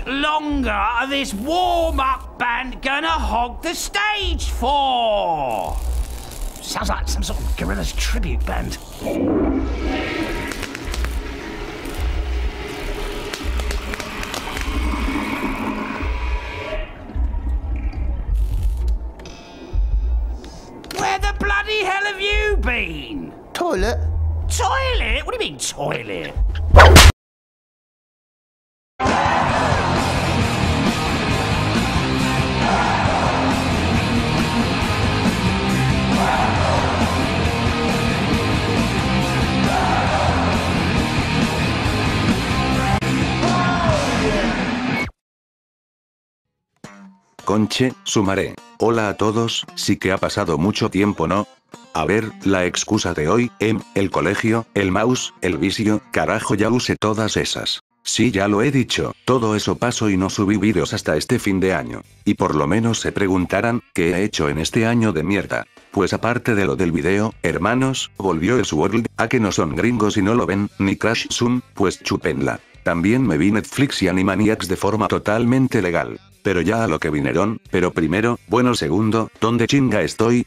longer are this warm-up band gonna hog the stage for? Sounds like some sort of Gorillaz tribute band. Where the bloody hell have you been? Toilet? Toilet? What do you mean, toilet? Conche, sumaré. Hola a todos, sí que ha pasado mucho tiempo, ¿no? A ver, la excusa de hoy, el colegio, el mouse, el vicio, carajo ya usé todas esas. Sí, ya lo he dicho, todo eso pasó y no subí vídeos hasta este fin de año. Y por lo menos se preguntarán, ¿qué he hecho en este año de mierda? Pues aparte de lo del video, hermanos, volvió el Sword, a que no son gringos y no lo ven, ni Crash Zoom, pues chúpenla. También me vi Netflix y Animaniacs de forma totalmente legal. Pero ya a lo que vinieron, pero primero, bueno segundo, ¿dónde chinga estoy?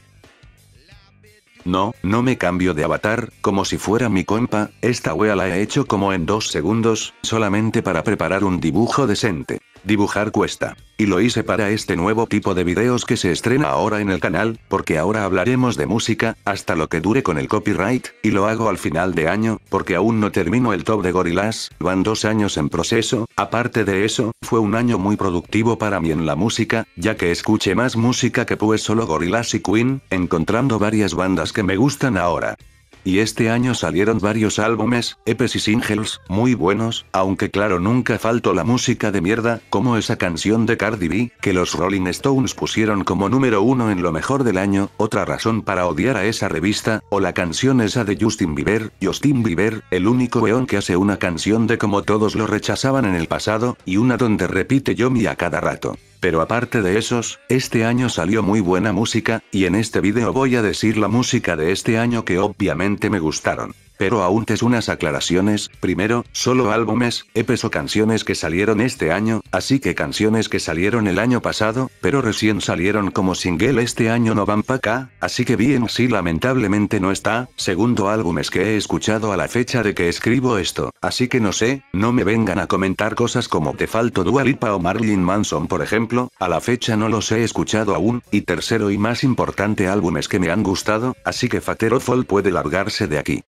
No me cambio de avatar, como si fuera mi compa, esta wea la he hecho como en 2 segundos, solamente para preparar un dibujo decente. Dibujar cuesta. Y lo hice para este nuevo tipo de videos que se estrena ahora en el canal, porque ahora hablaremos de música, hasta lo que dure con el copyright, y lo hago al final de año, porque aún no termino el top de Gorillaz, van 2 años en proceso, aparte de eso, fue un año muy productivo para mí en la música, ya que escuché más música que pues solo Gorillaz y Queen, encontrando varias bandas que me gustan ahora. Y este año salieron varios álbumes, EPs y singles, muy buenos, aunque claro nunca faltó la música de mierda, como esa canción de Cardi B, que los Rolling Stones pusieron como número 1 en lo mejor del año, otra razón para odiar a esa revista, o la canción esa de Justin Bieber, el único weón que hace una canción de como todos lo rechazaban en el pasado, y una donde repite Yomi a cada rato. Pero aparte de esos, este año salió muy buena música, y en este vídeo voy a decir la música de este año que obviamente me gustaron. Pero antes unas aclaraciones, primero, solo álbumes, EPs o canciones que salieron este año, así que canciones que salieron el año pasado, pero recién salieron como single este año no van pa' acá, así que bien sí lamentablemente no está. Segundo, álbumes que he escuchado a la fecha de que escribo esto, así que no sé, no me vengan a comentar cosas como te faltó Dua Lipa o Marilyn Manson por ejemplo, a la fecha no los he escuchado aún. Y tercero y más importante, álbumes que me han gustado, así que Father of All puede largarse de aquí.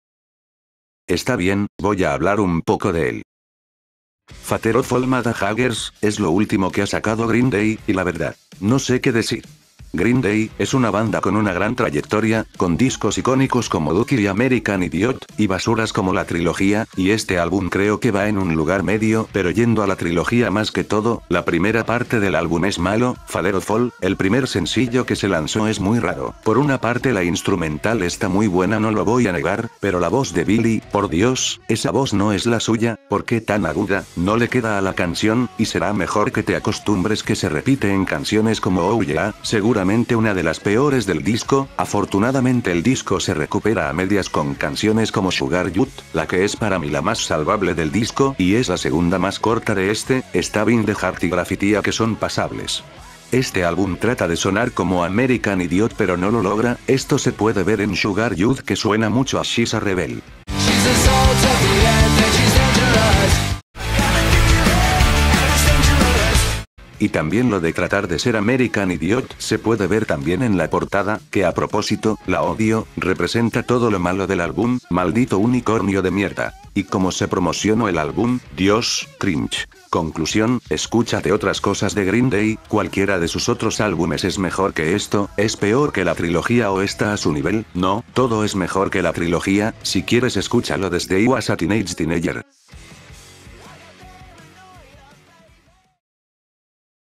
Está bien, voy a hablar un poco de él. Father of All Motherfuckers es lo último que ha sacado Green Day, y la verdad, no sé qué decir. Green Day es una banda con una gran trayectoria, con discos icónicos como Dookie y American Idiot, y basuras como la trilogía, y este álbum creo que va en un lugar medio, pero yendo a la trilogía más que todo, la primera parte del álbum es malo. Father of All, el primer sencillo que se lanzó es muy raro. Por una parte la instrumental está muy buena, no lo voy a negar, pero la voz de Billy, por Dios, esa voz no es la suya, ¿por qué tan aguda? No le queda a la canción, y será mejor que te acostumbres que se repite en canciones como Oh Yeah, seguramente una de las peores del disco. Afortunadamente el disco se recupera a medias con canciones como Sugar Youth, la que es para mí la más salvable del disco, y es la segunda más corta de este, Stabbing the Heart y Graffitia que son pasables. Este álbum trata de sonar como American Idiot pero no lo logra, esto se puede ver en Sugar Youth que suena mucho a She's a Rebel. Y también lo de tratar de ser American Idiot se puede ver también en la portada, que a propósito, la odio, representa todo lo malo del álbum, maldito unicornio de mierda. Y como se promocionó el álbum, Dios, cringe. Conclusión, escúchate otras cosas de Green Day, cualquiera de sus otros álbumes es mejor que esto, es peor que la trilogía o está a su nivel, no, todo es mejor que la trilogía, si quieres escúchalo desde I Was a Teenager.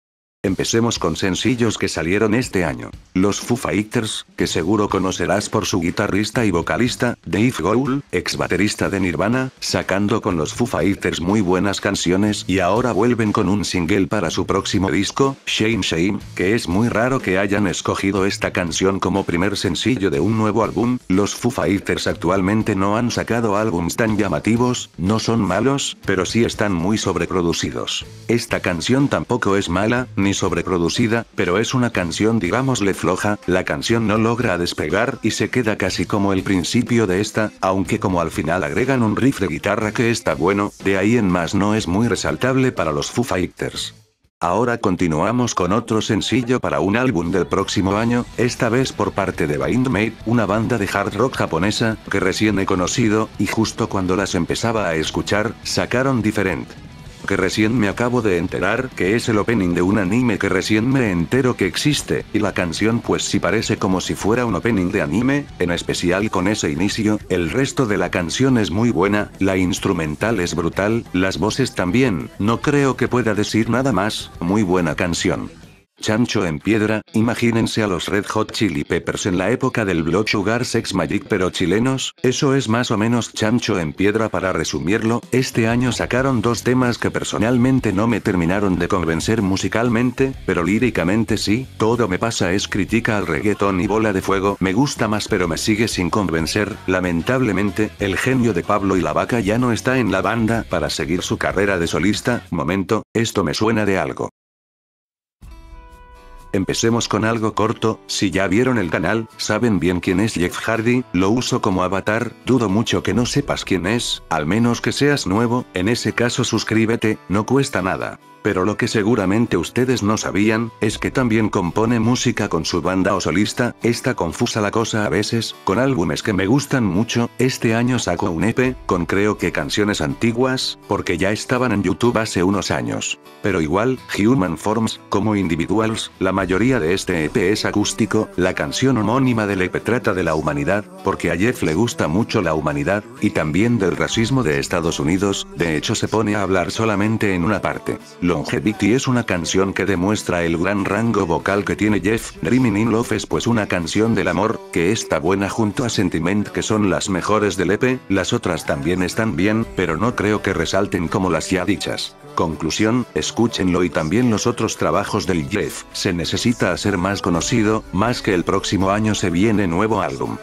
Empecemos con sencillos que salieron este año. Los Foo Fighters, que seguro conocerás por su guitarrista y vocalista, Dave Grohl, ex baterista de Nirvana, sacando con los Foo Fighters muy buenas canciones y ahora vuelven con un single para su próximo disco, Shame Shame, que es muy raro que hayan escogido esta canción como primer sencillo de un nuevo álbum. Los Foo Fighters actualmente no han sacado álbums tan llamativos, no son malos, pero sí están muy sobreproducidos. Esta canción tampoco es mala, ni sobreproducida, pero es una canción digámosle floja, la canción no logra despegar y se queda casi como el principio de esta, aunque como al final agregan un riff de guitarra que está bueno, de ahí en más no es muy resaltable para los Foo Fighters. Ahora continuamos con otro sencillo para un álbum del próximo año, esta vez por parte de Bindmate, una banda de hard rock japonesa, que recién he conocido, y justo cuando las empezaba a escuchar, sacaron Different. Que recién me acabo de enterar que es el opening de un anime que recién me entero que existe, y la canción pues sí parece como si fuera un opening de anime, en especial con ese inicio. El resto de la canción es muy buena, la instrumental es brutal, las voces también, no creo que pueda decir nada más, muy buena canción. Chancho en piedra, imagínense a los Red Hot Chili Peppers en la época del Blood Sugar Sex Magic pero chilenos, eso es más o menos Chancho en piedra para resumirlo. Este año sacaron dos temas que personalmente no me terminaron de convencer musicalmente, pero líricamente sí. Todo me pasa es crítica al reggaetón y Bola de Fuego me gusta más pero me sigue sin convencer. Lamentablemente, el genio de Pablo y la Vaca ya no está en la banda para seguir su carrera de solista. Momento, esto me suena de algo. Empecemos con algo corto, si ya vieron el canal, saben bien quién es Jeff Hardy, lo uso como avatar, dudo mucho que no sepas quién es, al menos que seas nuevo, en ese caso suscríbete, no cuesta nada. Pero lo que seguramente ustedes no sabían, es que también compone música con su banda o solista. Está confusa la cosa a veces, con álbumes que me gustan mucho. Este año sacó un EP, con creo que canciones antiguas, porque ya estaban en YouTube hace unos años. Pero igual, Human Forms, como Individuals, la mayoría de este EP es acústico. La canción homónima del EP trata de la humanidad, porque a Jeff le gusta mucho la humanidad, y también del racismo de Estados Unidos, de hecho se pone a hablar solamente en una parte. Longevity es una canción que demuestra el gran rango vocal que tiene Jeff. Dreaming in Love es pues una canción del amor, que está buena junto a Sentiment, que son las mejores del EP, las otras también están bien, pero no creo que resalten como las ya dichas. Conclusión, escúchenlo y también los otros trabajos del Jeff. Se necesita hacer más conocido, más que el próximo año se viene nuevo álbum.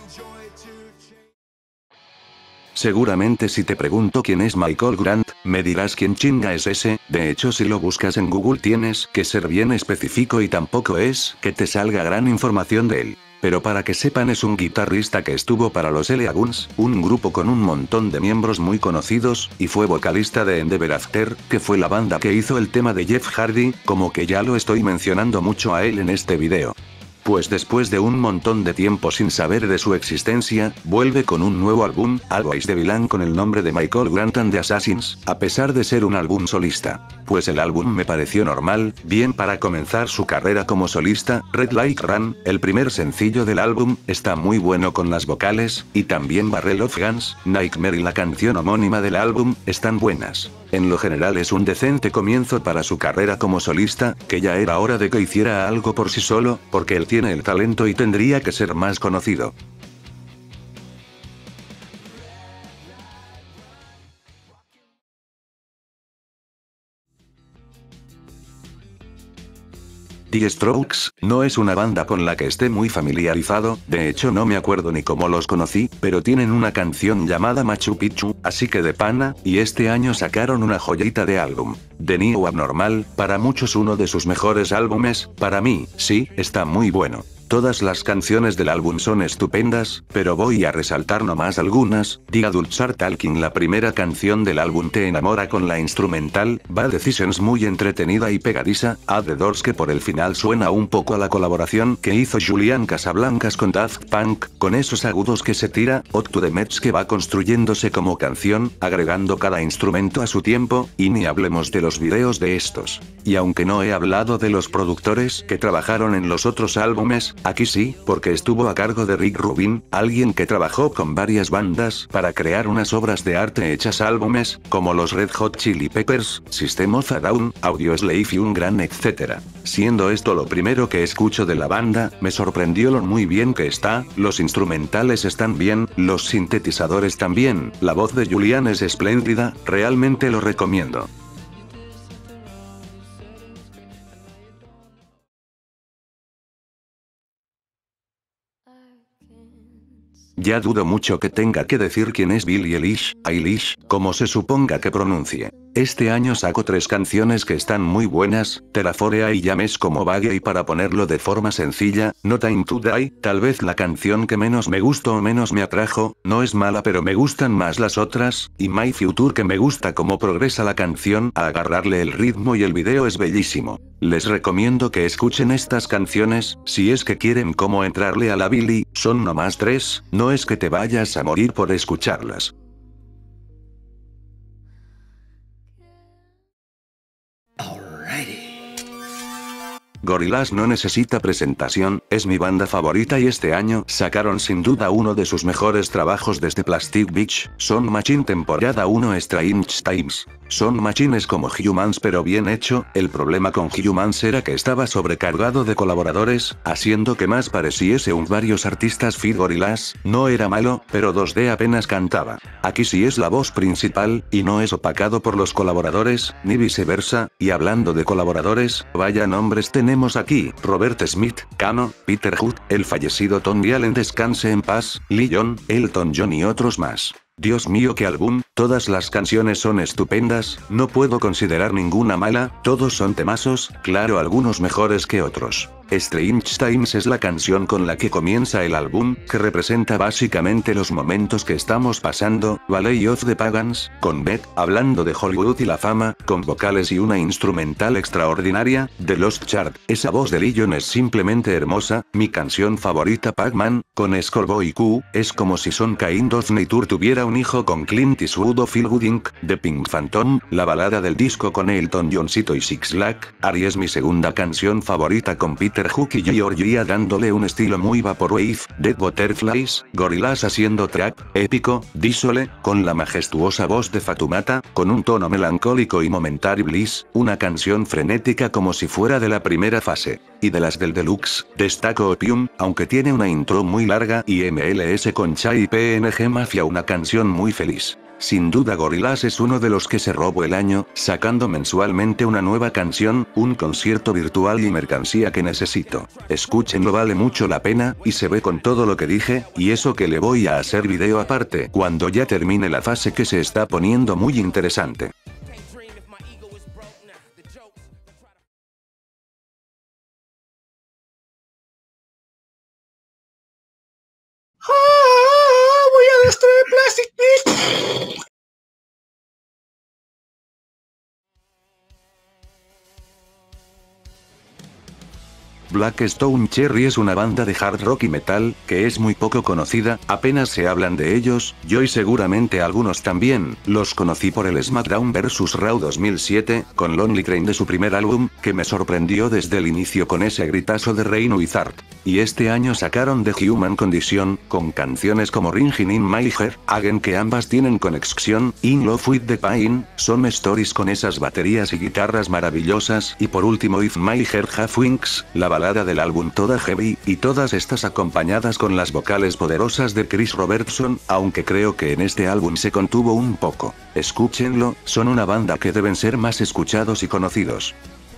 Seguramente si te pregunto quién es Michael Grant, me dirás quién chinga es ese. De hecho si lo buscas en Google tienes que ser bien específico y tampoco es que te salga gran información de él. Pero para que sepan es un guitarrista que estuvo para los L.A. Guns, un grupo con un montón de miembros muy conocidos, y fue vocalista de Endeavor After, que fue la banda que hizo el tema de Jeff Hardy, como que ya lo estoy mencionando mucho a él en este video. Pues después de un montón de tiempo sin saber de su existencia, vuelve con un nuevo álbum, Always the Villain, con el nombre de Michael Grant and the Assassins, a pesar de ser un álbum solista. Pues el álbum me pareció normal, bien para comenzar su carrera como solista. Red Like Run, el primer sencillo del álbum, está muy bueno con las vocales, y también Barrel of Guns, Nightmare y la canción homónima del álbum, están buenas. En lo general es un decente comienzo para su carrera como solista, que ya era hora de que hiciera algo por sí solo, porque él tiene el talento y tendría que ser más conocido. The Strokes, no es una banda con la que esté muy familiarizado, de hecho no me acuerdo ni cómo los conocí, pero tienen una canción llamada Machu Picchu, así que de pana, y este año sacaron una joyita de álbum. The New Abnormal, para muchos uno de sus mejores álbumes, para mí, sí, está muy bueno. Todas las canciones del álbum son estupendas, pero voy a resaltar nomás algunas. The Adults Are Talking, la primera canción del álbum, te enamora con la instrumental. Bad Decisions, muy entretenida y pegadiza. At the Doors, que por el final suena un poco a la colaboración que hizo Julian Casablancas con Daft Punk, con esos agudos que se tira. Out to the Mets, que va construyéndose como canción, agregando cada instrumento a su tiempo, y ni hablemos de los videos de estos. Y aunque no he hablado de los productores que trabajaron en los otros álbumes, Aquí sí, porque estuvo a cargo de Rick Rubin, alguien que trabajó con varias bandas para crear unas obras de arte hechas álbumes, como los Red Hot Chili Peppers, System of a Down, Audioslave y un gran etcétera. Siendo esto lo primero que escucho de la banda, me sorprendió lo muy bien que está, los instrumentales están bien, los sintetizadores también, la voz de Julian es espléndida, realmente lo recomiendo. Ya dudo mucho que tenga que decir quién es Billie Eilish, como se suponga que pronuncie. Este año sacó 3 canciones que están muy buenas, Terraforea y Llames como Vague, y para ponerlo de forma sencilla, No Time to Die, tal vez la canción que menos me gustó o menos me atrajo, no es mala pero me gustan más las otras, y My Future que me gusta cómo progresa la canción, a agarrarle el ritmo y el video es bellísimo. Les recomiendo que escuchen estas canciones, si es que quieren cómo entrarle a la Billie, son nomás 3, no es que te vayas a morir por escucharlas. Gorillaz no necesita presentación, es mi banda favorita y este año sacaron sin duda uno de sus mejores trabajos desde Plastic Beach, Sound Machine temporada 1 Strange Times. Sound Machine es como Humans pero bien hecho, el problema con Humans era que estaba sobrecargado de colaboradores, haciendo que más pareciese un varios artistas feat Gorillaz, no era malo, pero 2D apenas cantaba. Aquí sí es la voz principal, y no es opacado por los colaboradores, ni viceversa, y hablando de colaboradores, vaya nombres tenemos aquí, Robert Smith, Kano, Peter Hook, el fallecido Tony Allen descanse en paz, Lee John, Elton John y otros más. Dios mío qué álbum, todas las canciones son estupendas, no puedo considerar ninguna mala, todos son temazos, claro algunos mejores que otros. Strange Times es la canción con la que comienza el álbum, que representa básicamente los momentos que estamos pasando, Valley of the Pagans, con Beth, hablando de Hollywood y la fama, con vocales y una instrumental extraordinaria, The Lost Chart, esa voz de Lee John es simplemente hermosa, mi canción favorita Pac-Man, con Schoolboy Q, es como si Son Kind of Nature tuviera un hijo con Clint Eastwood o Phil Good Inc., The Pink Phantom, la balada del disco con Elton Johncito y Six Lack, Ari es mi segunda canción favorita con Peter Hook y Georgia dándole un estilo muy vaporwave, Dead Butterflies, Gorillaz haciendo track, épico, Dísole, con la majestuosa voz de Fatoumata, con un tono melancólico y Momentary Bliss, una canción frenética como si fuera de la primera fase. Y de las del deluxe, destaco Opium, aunque tiene una intro muy larga, y MLS con Chai y PNG Mafia una canción muy feliz. Sin duda Gorillaz es uno de los que se robó el año, sacando mensualmente una nueva canción, un concierto virtual y mercancía que necesito. Escúchenlo, vale mucho la pena, y se ve con todo lo que dije, y eso que le voy a hacer video aparte, cuando ya termine la fase que se está poniendo muy interesante. Voy a destruir Plastic Beach. Black Stone Cherry es una banda de hard rock y metal, que es muy poco conocida, apenas se hablan de ellos, yo y seguramente algunos también, los conocí por el SmackDown vs Raw 2007, con Lonely Train de su primer álbum, que me sorprendió desde el inicio con ese gritazo de Rain Wizard. Y este año sacaron The Human Condition, con canciones como Ringing in My Hair, Again que ambas tienen conexión, In Love with the Pain, Some Stories con esas baterías y guitarras maravillosas, y por último If My Hair Have Wings, la balada del álbum toda heavy, y todas estas acompañadas con las vocales poderosas de Chris Robertson, aunque creo que en este álbum se contuvo un poco. Escúchenlo, son una banda que deben ser más escuchados y conocidos.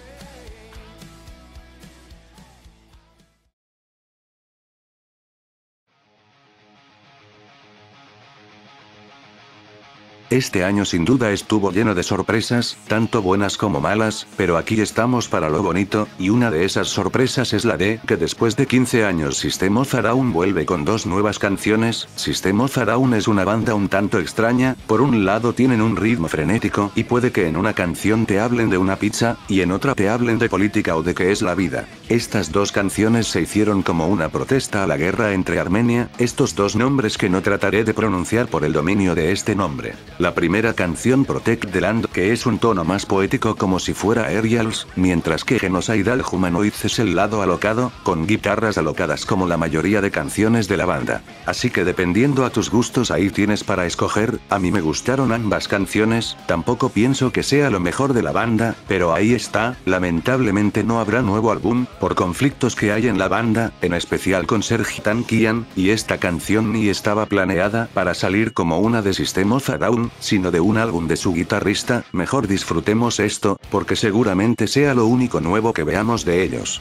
Este año sin duda estuvo lleno de sorpresas, tanto buenas como malas, pero aquí estamos para lo bonito, y una de esas sorpresas es la de que después de 15 años System of a Down vuelve con 2 nuevas canciones. System of a Down es una banda un tanto extraña, por un lado tienen un ritmo frenético y puede que en una canción te hablen de una pizza, y en otra te hablen de política o de qué es la vida. Estas 2 canciones se hicieron como una protesta a la guerra entre Armenia, estos 2 nombres que no trataré de pronunciar por el dominio de este nombre. La primera canción Protect the Land, que es un tono más poético como si fuera Aerials, mientras que Genocidal Humanoids es el lado alocado, con guitarras alocadas como la mayoría de canciones de la banda. Así que dependiendo a tus gustos ahí tienes para escoger. A mí me gustaron ambas canciones, tampoco pienso que sea lo mejor de la banda, pero ahí está. Lamentablemente no habrá nuevo álbum, por conflictos que hay en la banda, en especial con Serj Tankian, y esta canción ni estaba planeada para salir como una de System of a Down, sino de un álbum de su guitarrista. Mejor disfrutemos esto, porque seguramente sea lo único nuevo que veamos de ellos.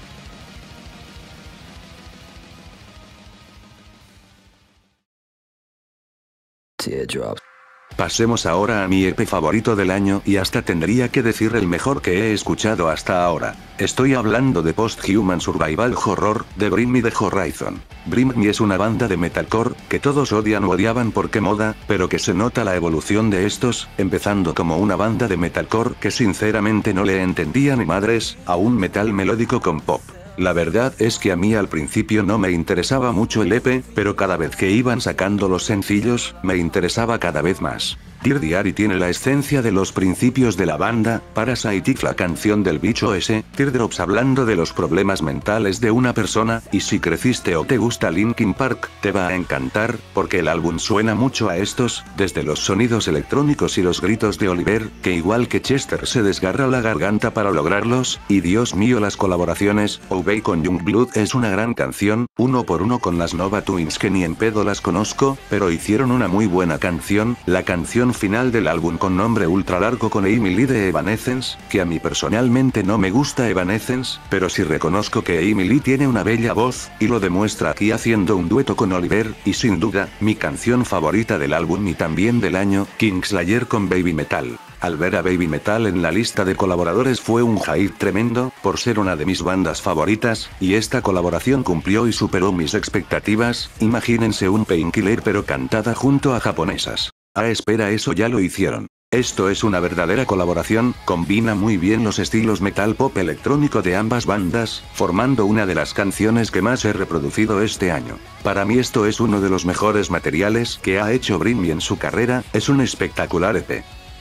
Teardrops. Pasemos ahora a mi EP favorito del año, y hasta tendría que decir el mejor que he escuchado hasta ahora. Estoy hablando de Post-Human Survival Horror, de Bring Me the Horizon. Bring Me es una banda de metalcore, que todos odian o odiaban porque moda, pero que se nota la evolución de estos, empezando como una banda de metalcore que sinceramente no le entendía ni madres, a un metal melódico con pop. La verdad es que a mí al principio no me interesaba mucho el EP, pero cada vez que iban sacando los sencillos, me interesaba cada vez más. Dear Diary tiene la esencia de los principios de la banda, Parasite la canción del bicho ese, Teardrops hablando de los problemas mentales de una persona, y si creciste o te gusta Linkin Park, te va a encantar, porque el álbum suena mucho a estos, desde los sonidos electrónicos y los gritos de Oliver, que igual que Chester se desgarra la garganta para lograrlos, y Dios mío las colaboraciones. Obey con Youngblood es una gran canción, uno por uno con las Nova Twins que ni en pedo las conozco, pero hicieron una muy buena canción, la canción final del álbum con nombre ultra largo con Amy Lee de Evanescence, que a mí personalmente no me gusta Evanescence, pero sí reconozco que Amy Lee tiene una bella voz, y lo demuestra aquí haciendo un dueto con Oliver, y sin duda, mi canción favorita del álbum y también del año, Kingslayer con Baby Metal. Al ver a Baby Metal en la lista de colaboradores fue un hype tremendo, por ser una de mis bandas favoritas, y esta colaboración cumplió y superó mis expectativas. Imagínense un Painkiller pero cantada junto a japonesas. Ah, espera, eso ya lo hicieron. Esto es una verdadera colaboración, combina muy bien los estilos metal pop electrónico de ambas bandas, formando una de las canciones que más he reproducido este año. Para mí esto es uno de los mejores materiales que ha hecho Bring Me en su carrera, es un espectacular EP.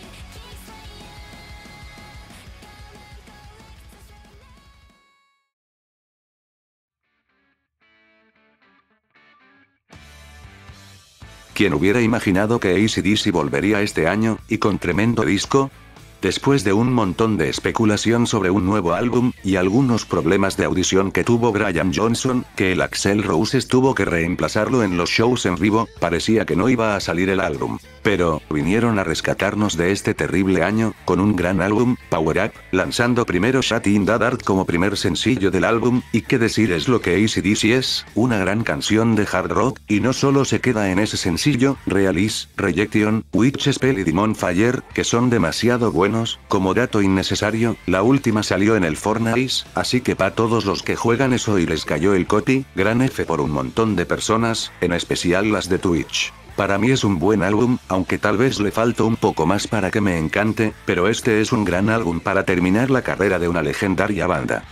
¿Quién hubiera imaginado que AC/DC volvería este año, y con tremendo disco? Después de un montón de especulación sobre un nuevo álbum, y algunos problemas de audición que tuvo Brian Johnson, que el Axl Rose tuvo que reemplazarlo en los shows en vivo, parecía que no iba a salir el álbum. Pero, vinieron a rescatarnos de este terrible año, con un gran álbum, Power Up, lanzando primero Shut in the Dark como primer sencillo del álbum, y qué decir es lo que AC/DC es, una gran canción de hard rock, y no solo se queda en ese sencillo, Release, Rejection, Witch Spell y Demon Fire, que son demasiado buenos. Como dato innecesario, la última salió en el Fortnite, así que pa' todos los que juegan eso y les cayó el coti, gran F por un montón de personas, en especial las de Twitch. Para mí es un buen álbum, aunque tal vez le falta un poco más para que me encante, pero este es un gran álbum para terminar la carrera de una legendaria banda.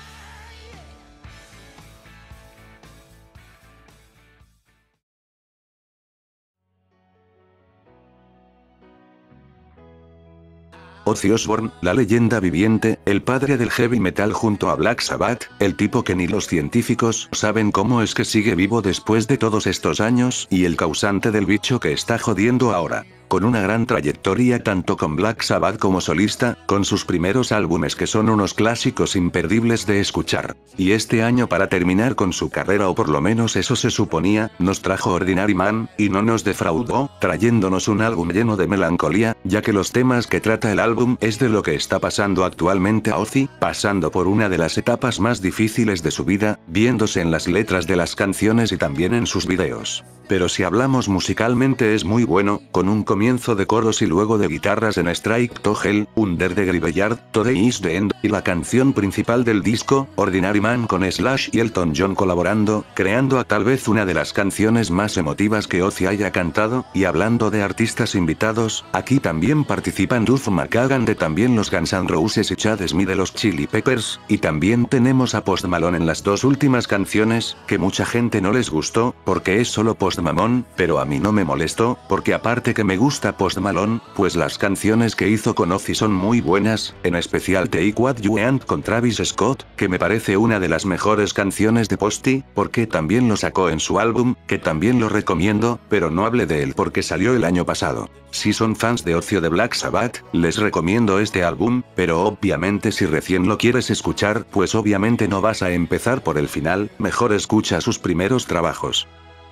Ozzy Osbourne, la leyenda viviente, el padre del heavy metal junto a Black Sabbath, el tipo que ni los científicos saben cómo es que sigue vivo después de todos estos años, y el causante del bicho que está jodiendo ahora. Con una gran trayectoria tanto con Black Sabbath como solista, con sus primeros álbumes que son unos clásicos imperdibles de escuchar. Y este año para terminar con su carrera, o por lo menos eso se suponía, nos trajo Ordinary Man, y no nos defraudó, trayéndonos un álbum lleno de melancolía, ya que los temas que trata el álbum es de lo que está pasando actualmente a Ozzy, pasando por una de las etapas más difíciles de su vida, viéndose en las letras de las canciones y también en sus videos. Pero si hablamos musicalmente es muy bueno, con un comienzo de coros y luego de guitarras en Strike to Hell, Under the Graveyard, Today is the End, y la canción principal del disco, Ordinary Man con Slash y Elton John colaborando, creando a tal vez una de las canciones más emotivas que Ozzy haya cantado. Y hablando de artistas invitados, aquí también participan Duff McKagan de también los Guns N' Roses y Chad Smith de los Chili Peppers, y también tenemos a Post Malone en las dos últimas canciones, que mucha gente no les gustó, porque es solo Post Malone, pero a mí no me molestó, porque aparte que me gusta gusta Post Malone, pues las canciones que hizo con Ozzy son muy buenas, en especial Take What You Want con Travis Scott, que me parece una de las mejores canciones de Posty, porque también lo sacó en su álbum, que también lo recomiendo, pero no hablé de él porque salió el año pasado. Si son fans de Ozzy o de Black Sabbath, les recomiendo este álbum, pero obviamente si recién lo quieres escuchar, pues obviamente no vas a empezar por el final, mejor escucha sus primeros trabajos.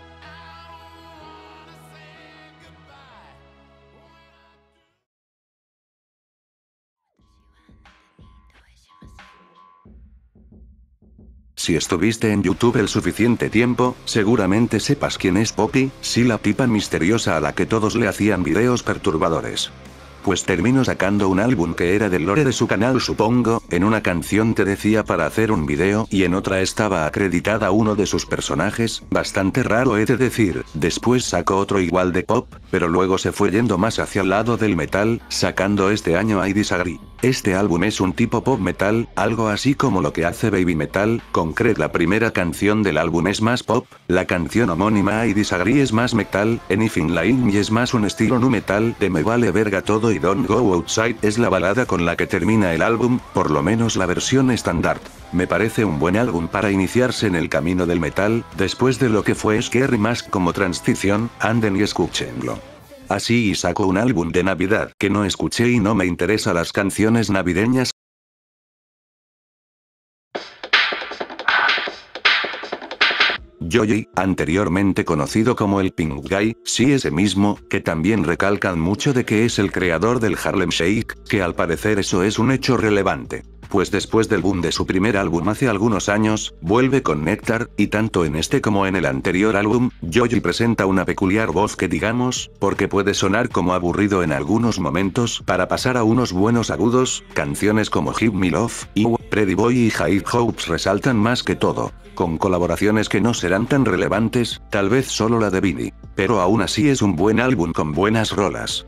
Si estuviste en YouTube el suficiente tiempo, seguramente sepas quién es Poppy, sí, la tipa misteriosa a la que todos le hacían videos perturbadores. Pues terminó sacando un álbum que era del lore de su canal, supongo. En una canción te decía para hacer un video y en otra estaba acreditada uno de sus personajes, bastante raro he de decir. Después sacó otro igual de pop, pero luego se fue yendo más hacia el lado del metal, sacando este año I Disagree. Este álbum es un tipo pop metal, algo así como lo que hace Baby Metal. Concrete, la primera canción del álbum es más pop, la canción homónima I Disagree es más metal, Anything Like Me es más un estilo nu metal de Me Vale Verga Todo y Don't Go Outside es la balada con la que termina el álbum, por lo menos la versión estándar. Me parece un buen álbum para iniciarse en el camino del metal, después de lo que fue Scary Mask como transición, anden y escúchenlo. Así y sacó un álbum de Navidad que no escuché y no me interesa las canciones navideñas. Joji, anteriormente conocido como el Pink Guy, sí ese mismo, que también recalcan mucho de que es el creador del Harlem Shake, que al parecer eso es un hecho relevante. Pues después del boom de su primer álbum hace algunos años, vuelve con Nectar, y tanto en este como en el anterior álbum, Joji presenta una peculiar voz que digamos, porque puede sonar como aburrido en algunos momentos, para pasar a unos buenos agudos. Canciones como Give Me Love, y Pretty Boy y High Hopes resaltan más que todo, con colaboraciones que no serán tan relevantes, tal vez solo la de Billy, pero aún así es un buen álbum con buenas rolas.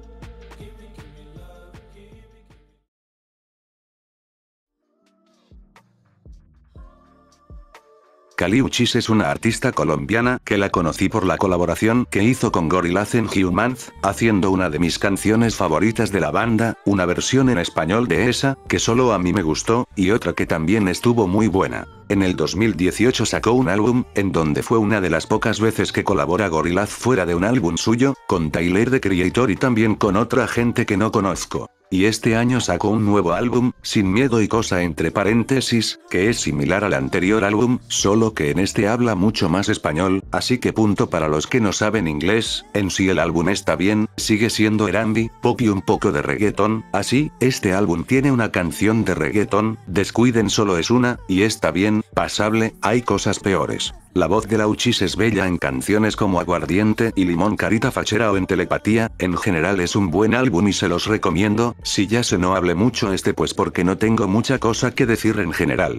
Kali Uchis es una artista colombiana que la conocí por la colaboración que hizo con Gorillaz en Humans, haciendo una de mis canciones favoritas de la banda, una versión en español de esa, que solo a mí me gustó, y otra que también estuvo muy buena. En el 2018 sacó un álbum, en donde fue una de las pocas veces que colabora Gorillaz fuera de un álbum suyo, con Tyler the Creator y también con otra gente que no conozco. Y este año sacó un nuevo álbum, Sin Miedo y Cosa entre paréntesis, que es similar al anterior álbum, solo que en este habla mucho más español, así que punto para los que no saben inglés. En sí el álbum está bien, sigue siendo R&B, pop y un poco de reggaetón, así, este álbum tiene una canción de reggaetón, Descuiden solo es una, y está bien, pasable, hay cosas peores. La voz de la Uchis es bella en canciones como Aguardiente y Limón Carita Fachera o en Telepatía. En general es un buen álbum y se los recomiendo. Si ya se no hable mucho pues porque no tengo mucha cosa que decir en general.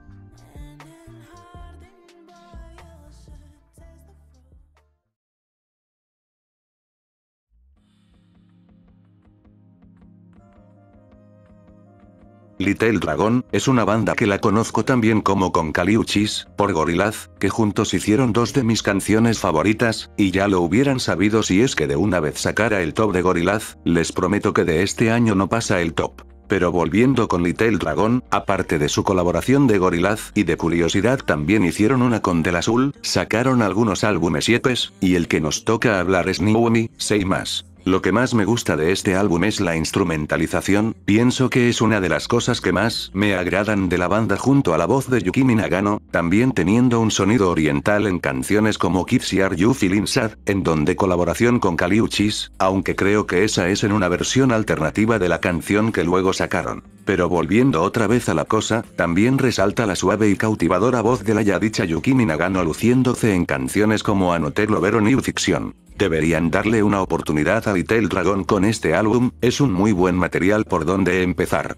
Little Dragon, es una banda que la conozco también como con Kali Uchis, por Gorillaz, que juntos hicieron dos de mis canciones favoritas, y ya lo hubieran sabido si es que de una vez sacara el top de Gorillaz, les prometo que de este año no pasa el top. Pero volviendo con Little Dragon, aparte de su colaboración de Gorillaz y de curiosidad también hicieron una con Del Azul, sacaron algunos álbumes y EPs, y el que nos toca hablar es New Me, Say Más. Lo que más me gusta de este álbum es la instrumentalización, pienso que es una de las cosas que más me agradan de la banda junto a la voz de Yukimi Nagano, también teniendo un sonido oriental en canciones como Kids Are You Feeling Sad, en donde colaboración con Kali Uchis, aunque creo que esa es en una versión alternativa de la canción que luego sacaron. Pero volviendo otra vez a la cosa, también resalta la suave y cautivadora voz de la ya dicha Yukimi Nagano luciéndose en canciones como Anote Lover o New Fiction. Deberían darle una oportunidad a Little Dragon con este álbum, es un muy buen material por donde empezar.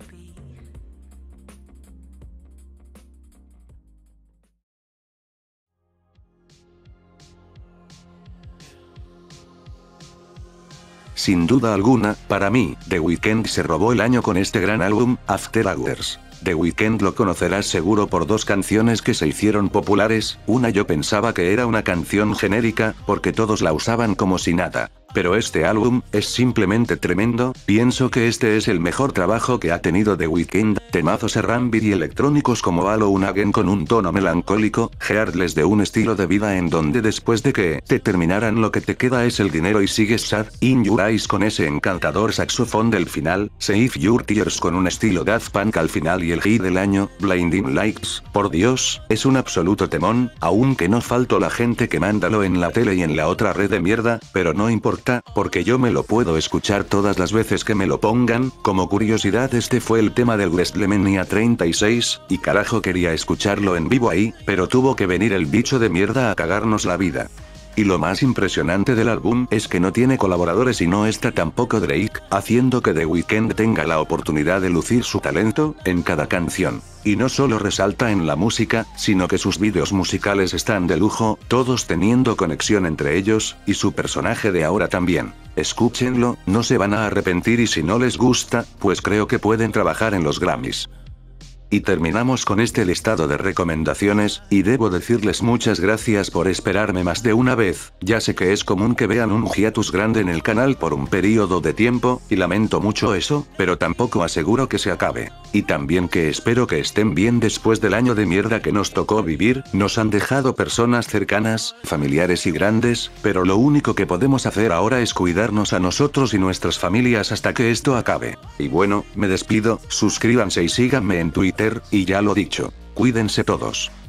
Sin duda alguna, para mí, The Weeknd se robó el año con este gran álbum, After Hours. The Weeknd lo conocerás seguro por dos canciones que se hicieron populares, una yo pensaba que era una canción genérica, porque todos la usaban como si nada. pero este álbum es simplemente tremendo. Pienso que este es el mejor trabajo que ha tenido The Weeknd. Temazos R&B y electrónicos como Alone Again con un tono melancólico, Heartless de un estilo de vida en donde después de que te terminaran lo que te queda es el dinero y sigues sad, In Your Eyes con ese encantador saxofón del final, Save Your Tears con un estilo Daft Punk al final y el hit del año, Blinding Lights. Por Dios, es un absoluto temón, aunque no faltó la gente que mándalo en la tele y en la otra red de mierda, pero no importa, porque yo me lo puedo escuchar todas las veces que me lo pongan. Como curiosidad, este fue el tema del WrestleMania 36, y carajo quería escucharlo en vivo ahí, pero tuvo que venir el bicho de mierda a cagarnos la vida. Y lo más impresionante del álbum es que no tiene colaboradores y no está tampoco Drake, haciendo que The Weeknd tenga la oportunidad de lucir su talento en cada canción. Y no solo resalta en la música, sino que sus vídeos musicales están de lujo, todos teniendo conexión entre ellos, y su personaje de ahora también. Escúchenlo, no se van a arrepentir y si no les gusta, pues creo que pueden trabajar en los Grammys. Y terminamos con este listado de recomendaciones, y debo decirles muchas gracias por esperarme más de una vez. Ya sé que es común que vean un hiatus grande en el canal por un periodo de tiempo, y lamento mucho eso, pero tampoco aseguro que se acabe. Y también que espero que estén bien después del año de mierda que nos tocó vivir. Nos han dejado personas cercanas, familiares y grandes, pero lo único que podemos hacer ahora es cuidarnos a nosotros y nuestras familias hasta que esto acabe. Y bueno, me despido, suscríbanse y síganme en Twitter, y ya lo dicho, cuídense todos.